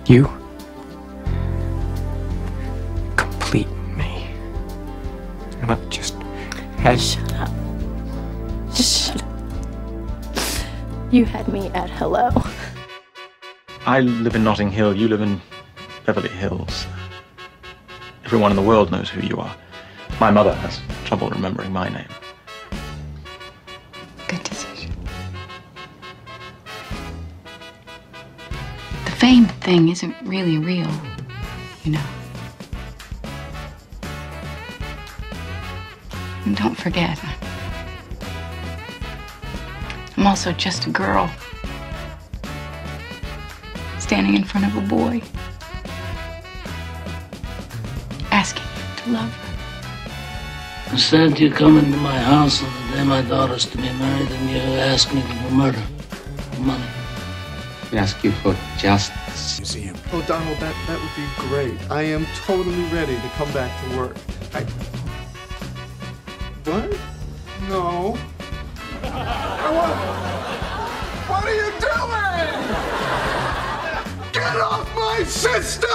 You complete me. And I've just had... Shut up. Just shut up. You had me at hello. I live in Notting Hill, you live in Beverly Hills. Everyone in the world knows who you are. My mother has trouble remembering my name. Good decision. The fame thing isn't really real, you know. And don't forget, I'm also just a girl standing in front of a boy asking him to love her. Instead, you come into my house on the day my daughter's to be married and you ask me to do murder for money. We ask you for justice. Museum. Oh, Donald, that would be great. I am totally ready to come back to work. What? No. What are you doing? Get off my sister!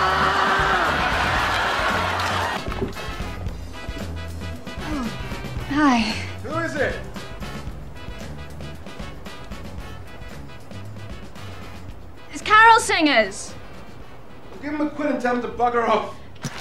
Hi. Who is it? It's carol singers. Give him a quid and tell him to bugger off.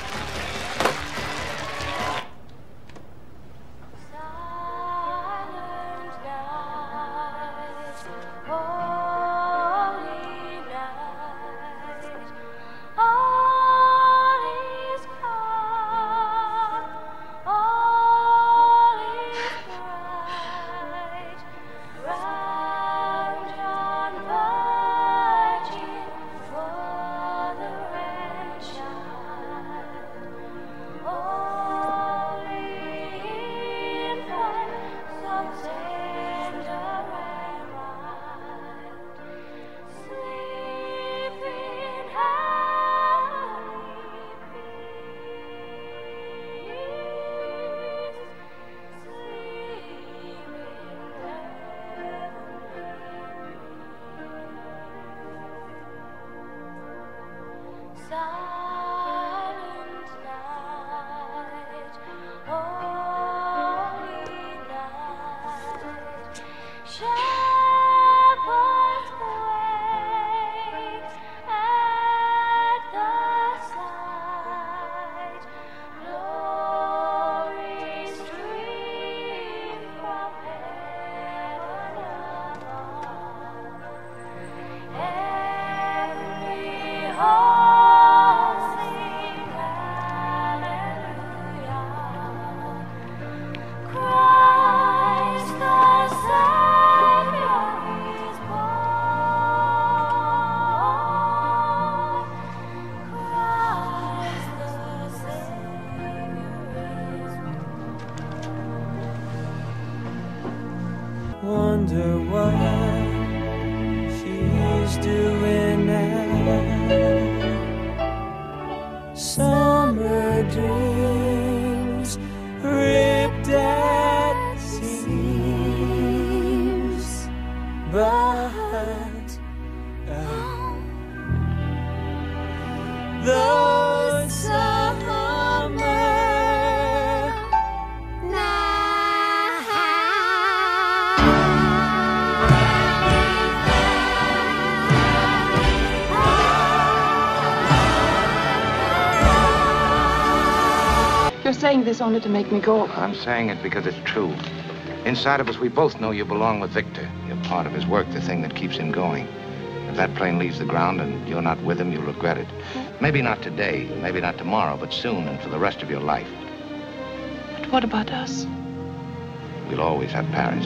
Wonder what she's doing now. Summer dreams ripped at seams, but those summer You're saying this only to make me go. I'm saying it because it's true. Inside of us, we both know you belong with Victor. You're part of his work, the thing that keeps him going. If that plane leaves the ground and you're not with him, you'll regret it. Maybe not today, maybe not tomorrow, but soon and for the rest of your life. But what about us? We'll always have Paris.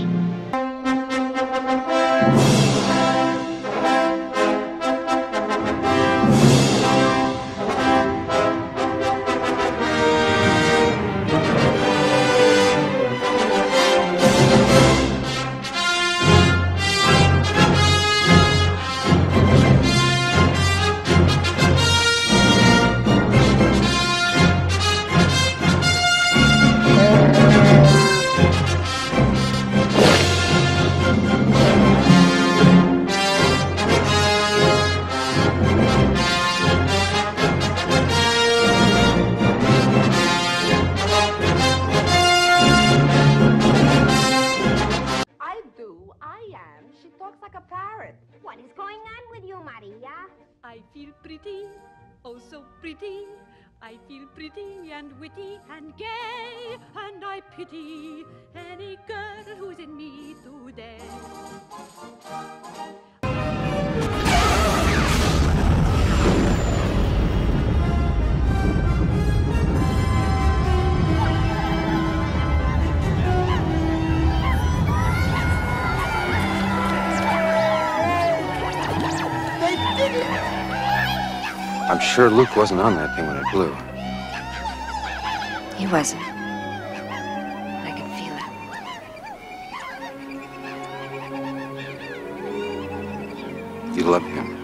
I am. She talks like a parrot. What is going on with you, Maria? I feel pretty, oh so pretty. I feel pretty and witty and gay, and I pity any girl who's in me today. I'm sure Luke wasn't on that thing when it blew. He wasn't. I could feel it. You love him.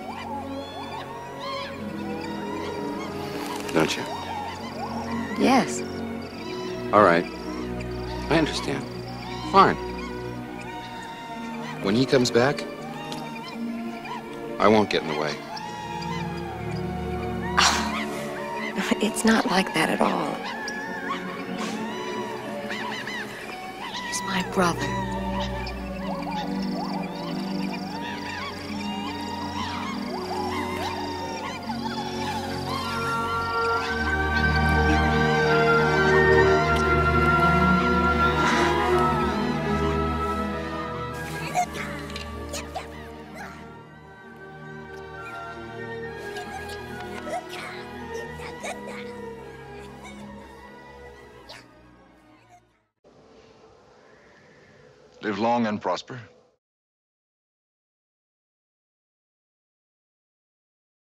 Don't you? Yes. All right. I understand. Fine. When he comes back, I won't get in the way. It's not like that at all. He's my brother. Live long and prosper.